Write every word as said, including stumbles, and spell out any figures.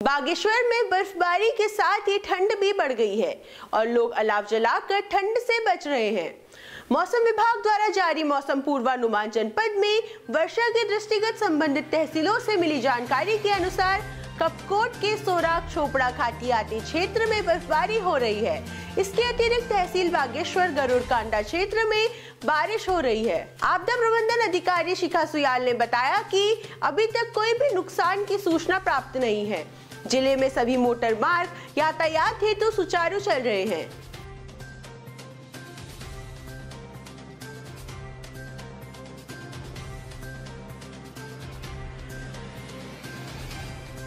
बागेश्वर में बर्फबारी के साथ ही ठंड भी बढ़ गई है और लोग अलाव जलाकर ठंड से बच रहे हैं। मौसम विभाग द्वारा जारी मौसम पूर्वानुमान जनपद में वर्षा के दृष्टिगत संबंधित तहसीलों से मिली जानकारी के अनुसार कपकोट के सोराख छोपड़ा घाटी आदि क्षेत्र में बर्फबारी हो रही है। इसके अतिरिक्त तहसील बागेश्वर गरुड़ कांडा क्षेत्र में बारिश हो रही है। आपदा प्रबंधन अधिकारी शिखा सुयाल ने बताया कि अभी तक कोई भी नुकसान की सूचना प्राप्त नहीं है। जिले में सभी मोटर मार्ग यातायात हेतु सुचारू चल रहे हैं।